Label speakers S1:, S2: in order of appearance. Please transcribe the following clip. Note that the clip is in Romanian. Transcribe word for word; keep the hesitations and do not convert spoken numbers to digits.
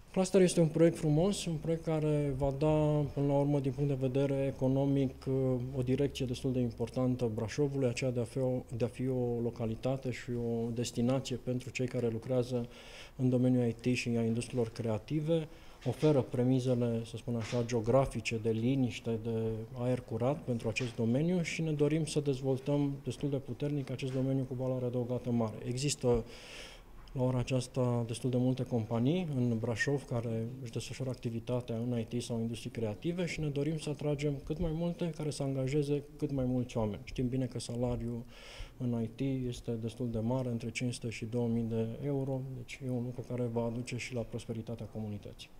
S1: Cluster este un proiect frumos, un proiect care va da, până la urmă, din punct de vedere economic, o direcție destul de importantă Brașovului, aceea de a fi o, de a fi o localitate și o destinație pentru cei care lucrează în domeniul I T și a industriilor creative, oferă premizele, să spun așa, geografice, de liniște, de aer curat pentru acest domeniu și ne dorim să dezvoltăm destul de puternic acest domeniu cu valoare adăugată mare. Există la ora aceasta destul de multe companii în Brașov care își desfășoară activitatea în I T sau industrii creative și ne dorim să atragem cât mai multe care să angajeze cât mai mulți oameni. Știm bine că salariul în I T este destul de mare, între cinci sute și două mii de euro, deci e un lucru care va aduce și la prosperitatea comunității.